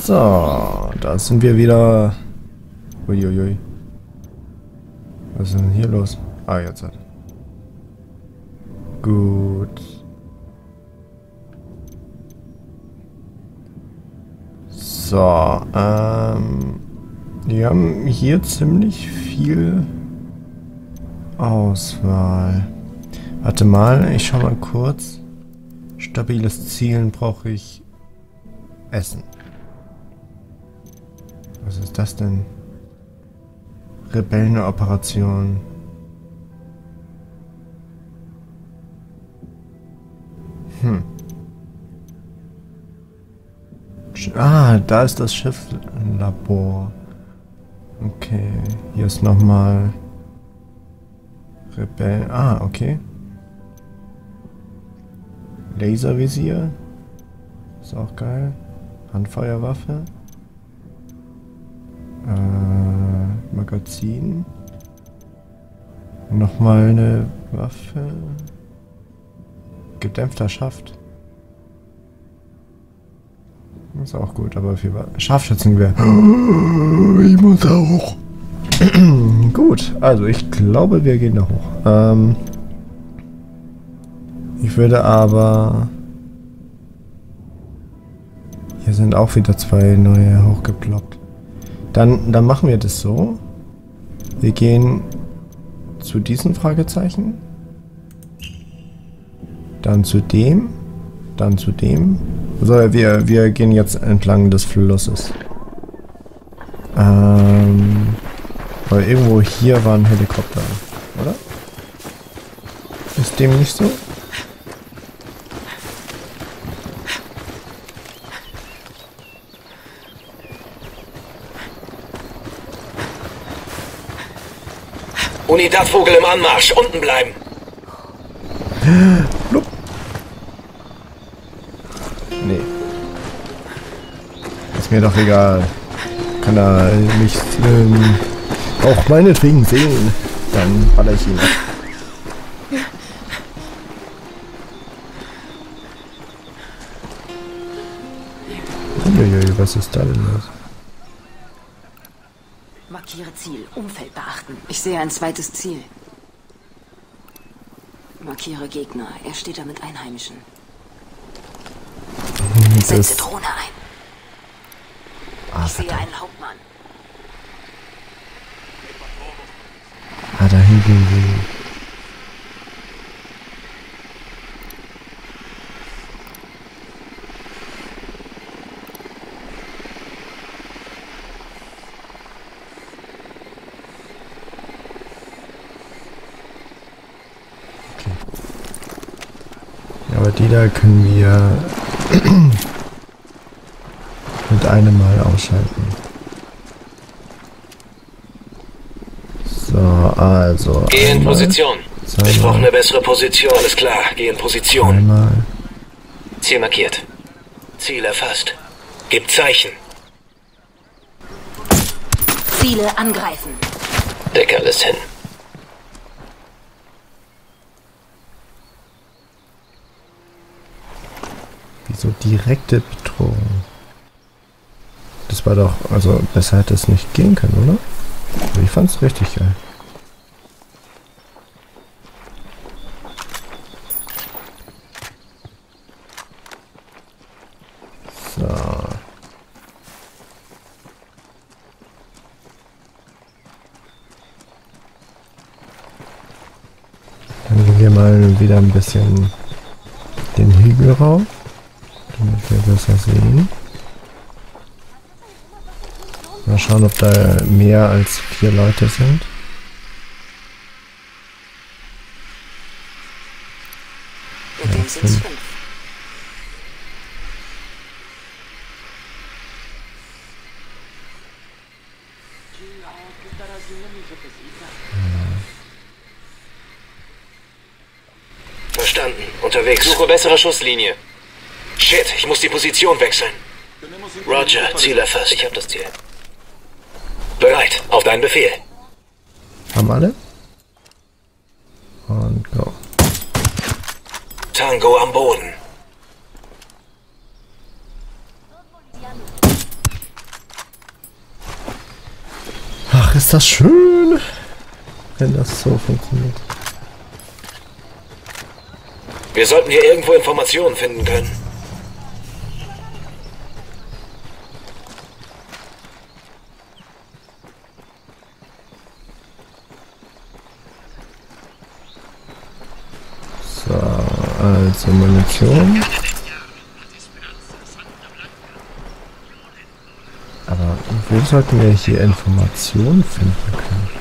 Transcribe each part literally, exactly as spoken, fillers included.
So, da sind wir wieder. Uiuiui. Was ist denn hier los? Ah, jetzt hat. Gut. So, ähm. Wir haben hier ziemlich viel Auswahl. Warte mal, ich schau mal kurz. Stabiles Zielen brauche ich Essen. Was ist das denn? Rebellenoperation. Hm. Ah, da ist das Schifflabor. Okay, hier ist nochmal Rebell. Ah, okay. Laservisier. Ist auch geil. Handfeuerwaffe. Äh, Magazin. Nochmal eine Waffe. Gedämpfter Schaft. Ist auch gut, aber viel Scharfschützengewehr. Ich muss auch. Gut, also ich glaube, wir gehen da hoch. Ähm, ich würde aber... Hier sind auch wieder zwei neue hochgeploppt. Dann, dann machen wir das so. Wir gehen zu diesem Fragezeichen. Dann zu dem. Dann zu dem. Also wir, wir gehen jetzt entlang des Flusses. Ähm, weil irgendwo hier war ein Helikopter, oder? Ist dem nicht so? Unidad Vogel im Anmarsch, unten bleiben. Blub. Nee. Ist mir doch egal. Kann er mich ähm, auch meinetwegen sehen. Dann baller ich ihn ab. Uiuiui, was ist da denn los? Markiere Ziel. Umfeld beachten. Ich sehe ein zweites Ziel. Markiere Gegner. Er steht da mit Einheimischen. Setze Drohne ein. Ah, ich sehe einen Hauptmann. Ah, da hinten sind... Okay. Ja, aber die da können wir mit einem Mal ausschalten. So, also... Geh in einmal, Position. zweimal, Ich brauche eine bessere Position, ist klar. Geh in Position. einmal. Ziel markiert. Ziel erfasst. Gib Zeichen. Ziele angreifen. Deck alles hin. Wieso direkte Bedrohung? Das war doch, also besser hätte es nicht gehen können, oder? Also ich fand's richtig geil. So. Dann gehen wir mal wieder ein bisschen den Hügel rauf, damit wir besser sehen. Mal schauen, ob da mehr als vier Leute sind. Mit dem sind es fünf. Verstanden. Unterwegs. Suche bessere Schusslinie. Shit, ich muss die Position wechseln. Roger, Ziel erfasst. Ich hab das Ziel. Bereit. Auf deinen Befehl. Haben alle? Und go. Tango am Boden. ist das schön, wenn das so funktioniert. Wir sollten hier irgendwo Informationen finden können. So, also Munition. Aber wo sollten wir hier Informationen finden können?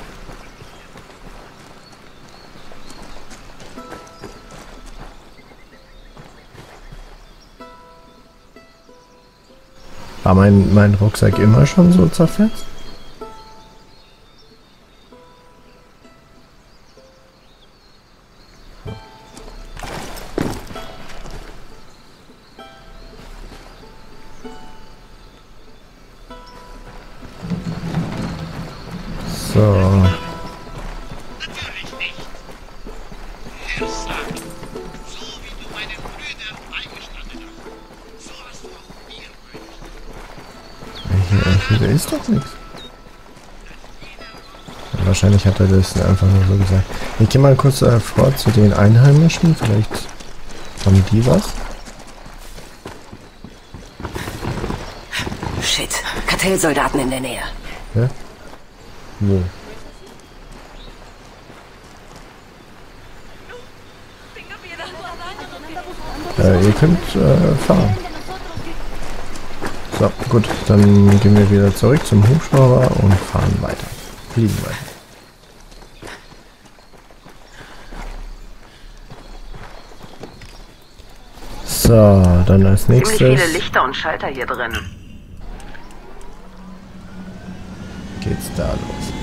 War mein, mein Rucksack immer schon so zerfetzt? So. Natürlich nicht. Herr Stark, so wie du meinen Brüdern beigestanden hast, so hast du auch mir beigestanden. Hier, hier ist doch nichts. Wahrscheinlich hat er das einfach nur so gesagt. Ich gehe mal kurz äh, vor zu den Einheimischen. Vielleicht haben die was. Shit, Kartellsoldaten in der Nähe. Ja? Wo? Äh, ihr könnt äh, fahren. So, gut, dann gehen wir wieder zurück zum Hubschrauber und fahren weiter. Fliegen weiter. So, dann als nächstes... Ziemlich viele Lichter und Schalter hier drin. Geht's da los.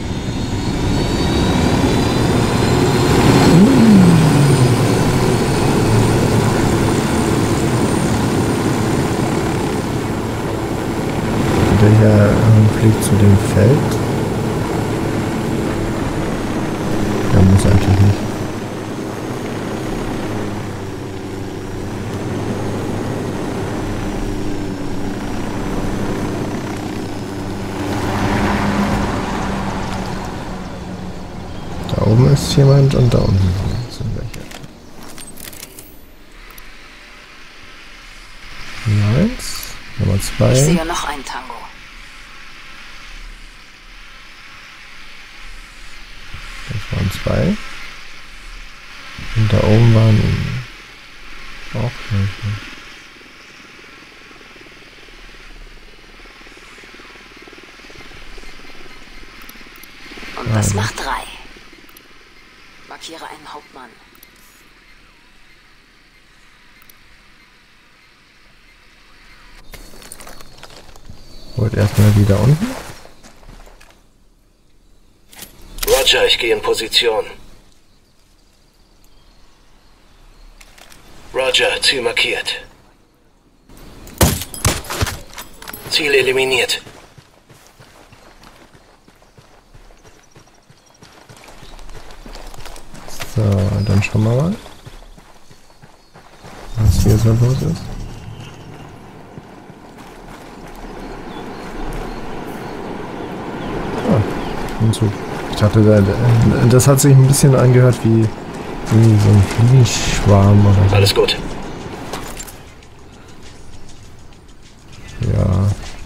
Der hier äh, fliegt zu dem Feld. Der muss eigentlich nicht. Da oben ist jemand und da unten sind welche. Nummer eins, Nummer zwei. Ich sehe noch ein Tango. Das waren zwei. Und da oben waren auch welche. Und das macht drei. Markiere einen Hauptmann. Holt erstmal wieder unten. Roger, ich gehe in Position. Roger, Ziel markiert. Ziel eliminiert. So, dann schauen wir mal, was hier so los ist. Ah, ein Zug. Ich dachte, das hat sich ein bisschen angehört wie, wie so ein Fliegenschwarm oder so. Alles gut. Ja.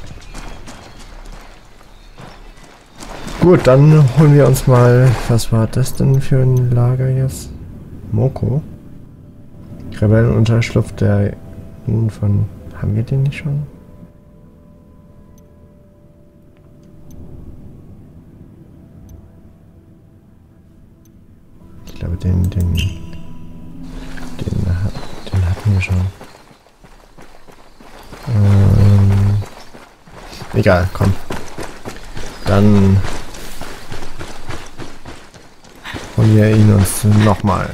Gut, dann holen wir uns mal, was war das denn für ein Lager jetzt? Moko? Rebellenunterschlupf der von... Haben wir den nicht schon? Ich glaube, den, den, den, den hatten wir schon. Ähm, egal, komm. Dann holen wir ihn uns nochmal.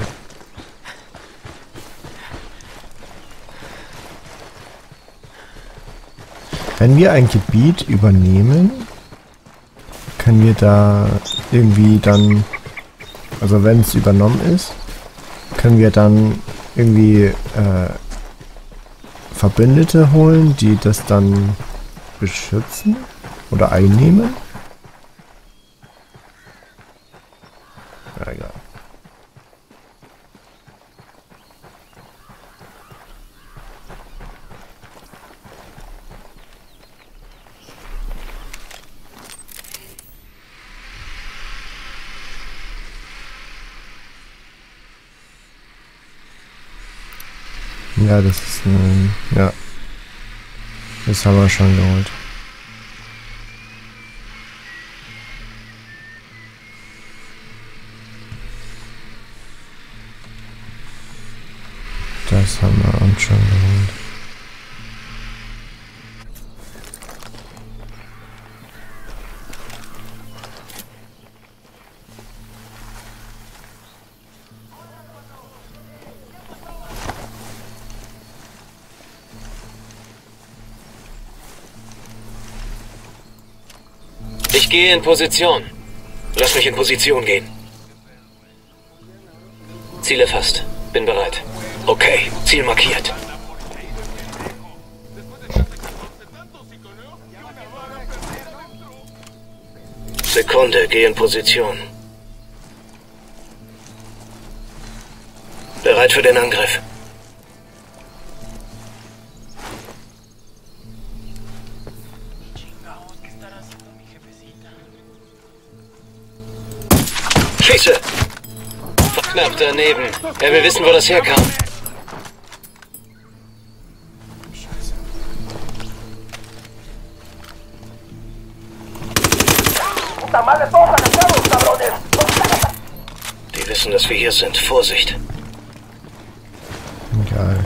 Wenn wir ein Gebiet übernehmen, können wir da irgendwie dann, also wenn es übernommen ist, können wir dann irgendwie äh, Verbündete holen, die das dann beschützen oder einnehmen. Ja, das ist ein... Ja. Das haben wir schon geholt. Das haben wir uns schon geholt. Ich gehe in Position. Lass mich in Position gehen. Ziel erfasst. Bin bereit. Okay, Ziel markiert. Sekunde, geh in Position. Bereit für den Angriff. Schieße! Knapp daneben. Er will wissen, wo das herkam. Die wissen, dass wir hier sind. Vorsicht. Geil.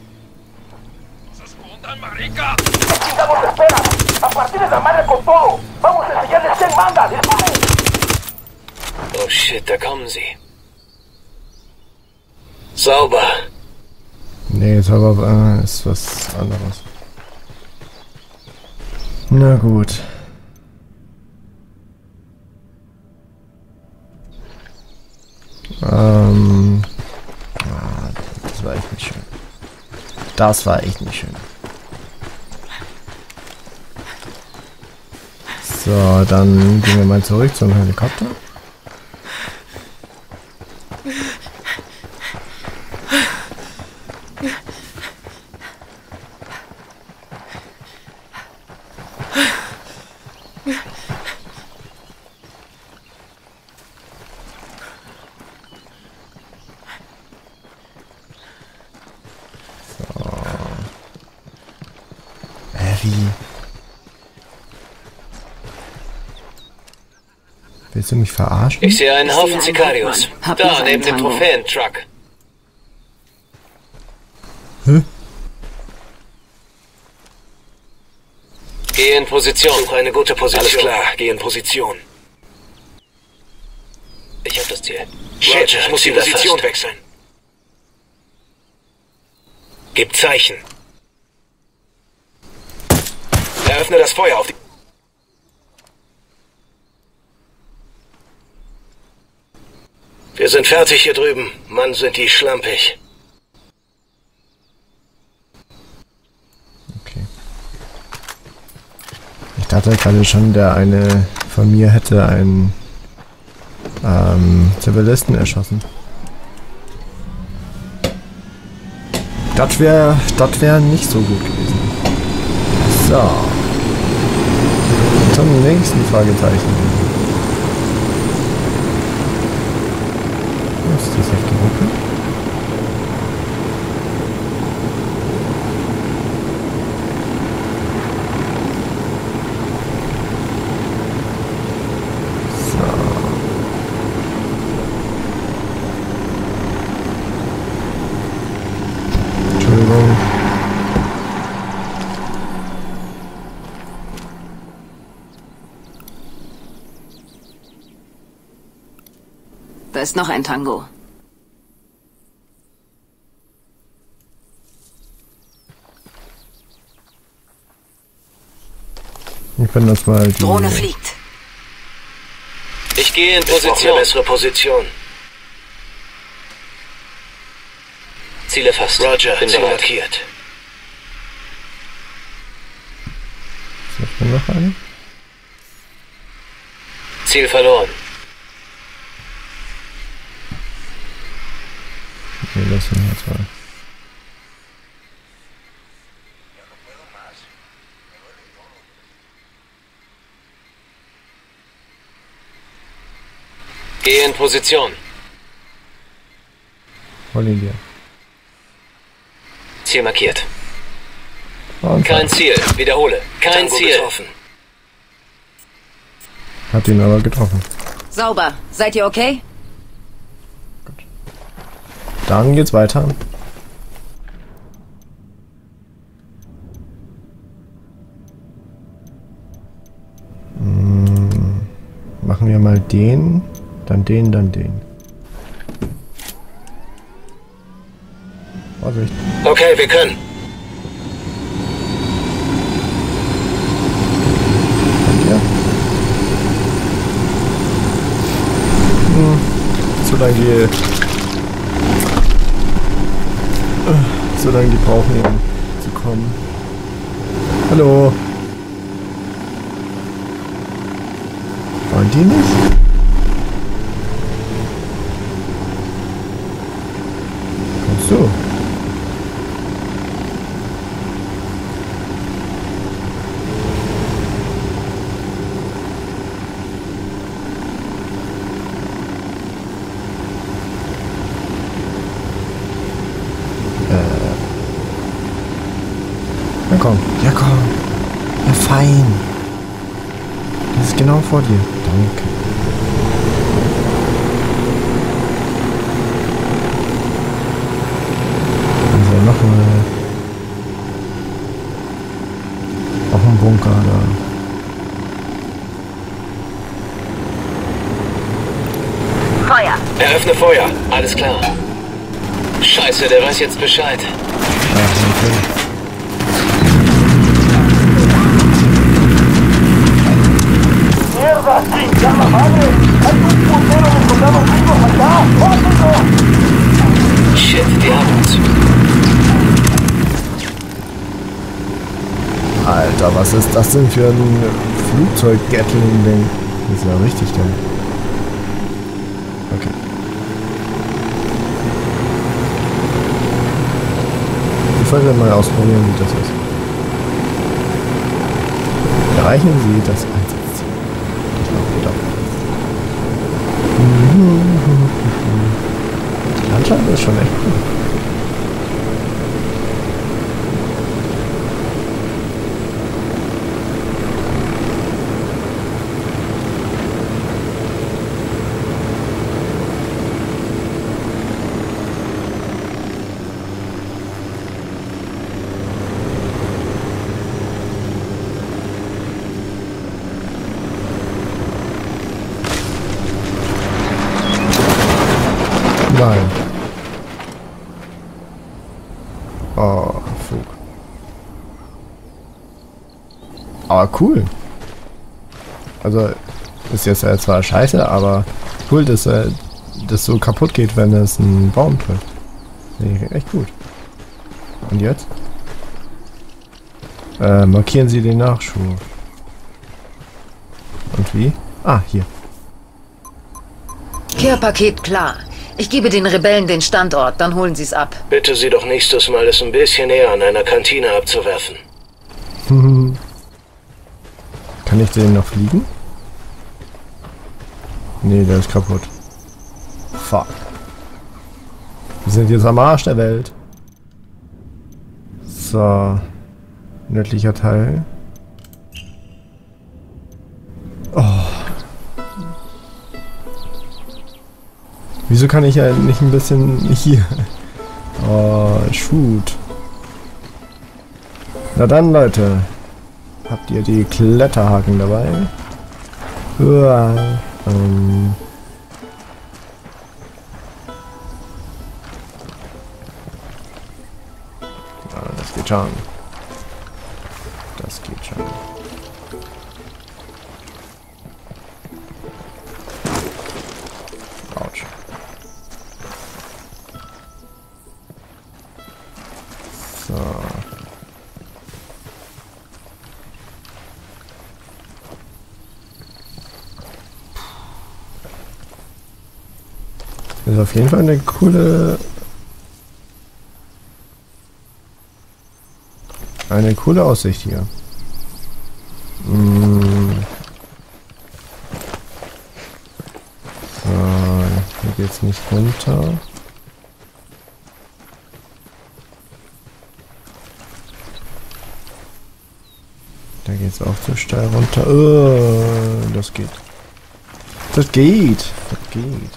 Oh shit, da kommen sie. Sauber. Nee, sauber äh, ist was anderes. Na gut. Ähm. Ah, das war echt nicht schön. Das war echt nicht schön. So, dann gehen wir mal zurück zum Helikopter. Wie? Willst du mich verarschen? Ich sehe einen Ich Haufen sehe einen Sicarios. Hauptmann. Hab noch Da, einen neben dem Tango. Trophäentruck. Hä? Geh in Position. Suche eine gute Position. Alles klar, geh in Position. Ich hab das Ziel. Shit, ich muss die Position wechseln. Gib Zeichen. Eröffne das Feuer auf die... Wir sind fertig hier drüben. Mann, sind die schlampig. Okay. Ich dachte gerade schon, der eine von mir hätte einen ähm, Zivilisten erschossen. Das wäre das wär nicht so gut gewesen. So. Zum nächsten Fragezeichen. Was ist das auf die Gruppe? Entschuldigung. Da ist noch ein Tango. Wir können das mal die... Drohne fliegt. Ich gehe in Position. Eine bessere Position. Ziel erfasst. Roger, bin Ziel markiert. Ist noch eine? Ziel verloren. Okay, lassen wir jetzt mal. Gehe in Position. Hol ihn dir. Ziel markiert. Und Kein Ziel. Wiederhole. Kein Tango Ziel. getroffen. hat ihn aber getroffen. Sauber. Seid ihr okay? Dann geht's weiter. Hm, machen wir mal den, dann den, dann den. Vorsicht. Okay, wir können. Ja. Hm, solange die solange die brauchen, eben zu kommen. Hallo. Wollen die nicht? Kommst du? Ja komm, ja komm. Ja fein. Das ist genau vor dir. Danke. Also nochmal. Auch ein Bunker da. Feuer. Eröffne Feuer. Alles klar. Scheiße, der weiß jetzt Bescheid. Ja, natürlich. Shit, die haben uns. Alter, was ist das denn für ein Flugzeug-Gatling-Ding? Das ist ja richtig dumm. Okay. Ich wollte mal ausprobieren, wie das ist. Erreichen Sie das Einsatzziel. Das macht wieder. Die Landschaft ist schon echt cool. Nein. Oh, Fug. Aber cool. Also, ist jetzt äh, zwar scheiße, aber cool, dass äh, das so kaputt geht, wenn es einen Baum trifft. Nee, echt gut. Und jetzt? Äh, markieren Sie den Nachschub. Und wie? Ah, hier. Care-Paket klar. Ich gebe den Rebellen den Standort, dann holen sie es ab. Bitte Sie doch nächstes Mal, es ein bisschen näher an einer Kantine abzuwerfen. Kann ich den noch fliegen? Nee, der ist kaputt. Fuck. Wir sind jetzt am Arsch der Welt. So. Nördlicher Teil. Oh. Wieso kann ich ja nicht ein bisschen hier? Oh, shoot. Na dann, Leute. Habt ihr die Kletterhaken dabei? Uah, ähm. Ja, das geht schon. Das geht schon. Autsch. So. Das ist auf jeden Fall eine coole... Eine coole Aussicht hier. Mm. So, hier geht's nicht runter. jetzt auch zu steil runter. Oh, das geht. Das geht. Das geht.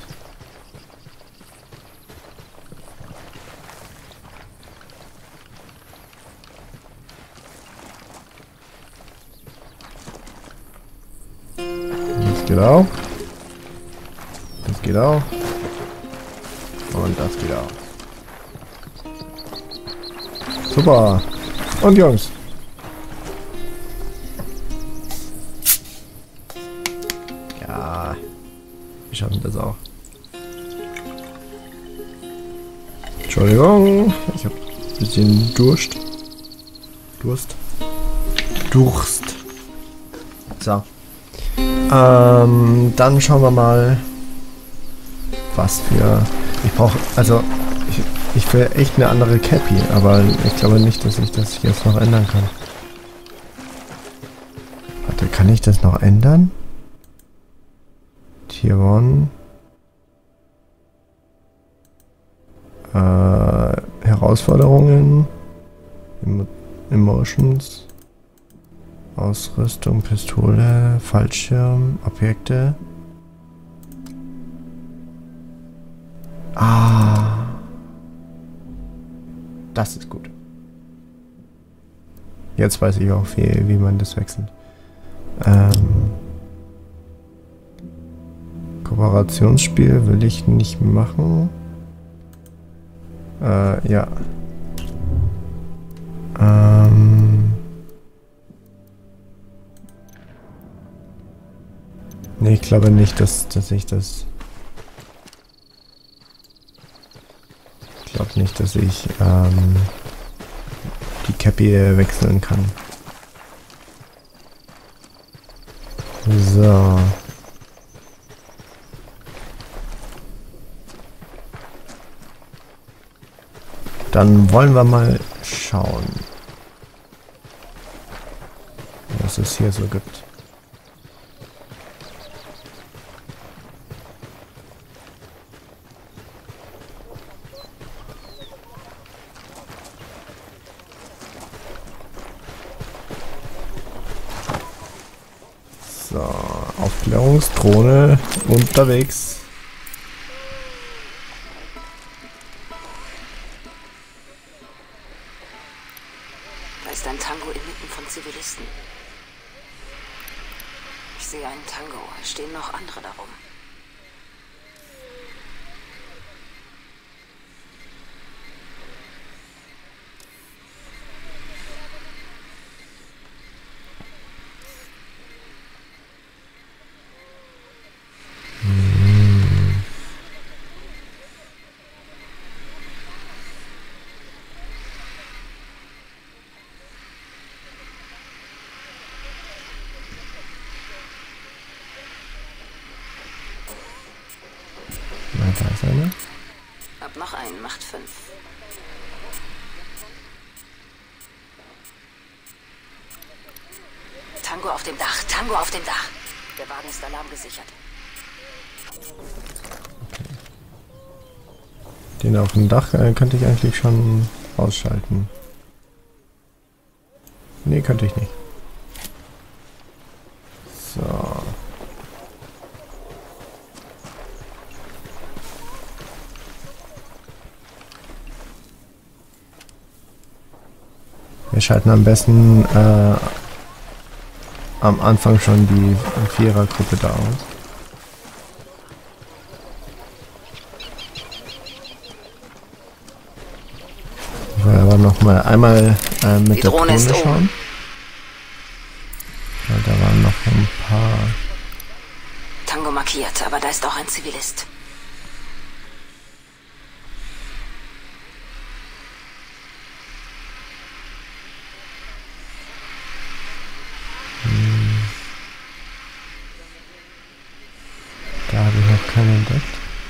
Das geht auch. Das geht auch. Und das geht auch. Super. Und Jungs. Ja. Wir schaffen das auch. Entschuldigung. Ich habe ein bisschen Durst. Durst. Durst. So. Ähm, dann schauen wir mal, was für... Ich brauche... Also, ich, ich will echt eine andere Cappy, aber ich glaube nicht, dass ich das jetzt noch ändern kann. Warte, kann ich das noch ändern? Tier eins. Äh, Herausforderungen. Emo Emotions. Ausrüstung, Pistole, Fallschirm, Objekte. Ah. Das ist gut. Jetzt weiß ich auch, wie, wie man das wechselt. Ähm, Kooperationsspiel will ich nicht machen. Äh, ja. Ähm... Nee, ich glaube nicht, dass, dass ich das... Ich glaube nicht, dass ich ähm, die Cappy wechseln kann. So. Dann wollen wir mal schauen, was es hier so gibt. So, Aufklärungsdrohne unterwegs. Da ist ein Tango inmitten von Zivilisten. Ich sehe einen Tango. Es stehen noch andere darum. Da ist einer. Hab noch einen, macht fünf. Tango auf dem Dach, Tango auf dem Dach. Der Wagen ist alarmgesichert. Okay. Den auf dem Dach äh, könnte ich eigentlich schon ausschalten. Nee, könnte ich nicht. So. Wir schalten am besten äh, am Anfang schon die Vierergruppe da aus. Ich will aber noch mal einmal äh, mit die der Drohne, Drohne ist schauen. Ja, da waren noch ein paar. Tango markiert, aber da ist auch ein Zivilist. Da habe ich noch keinen entdeckt.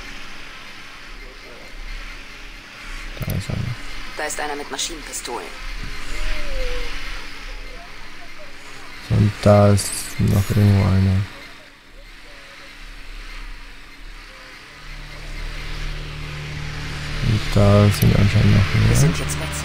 Da ist einer. Da ist einer mit Maschinenpistolen. Und da ist noch irgendwo einer. Und da sind anscheinend noch mehr. Wir sind jetzt bei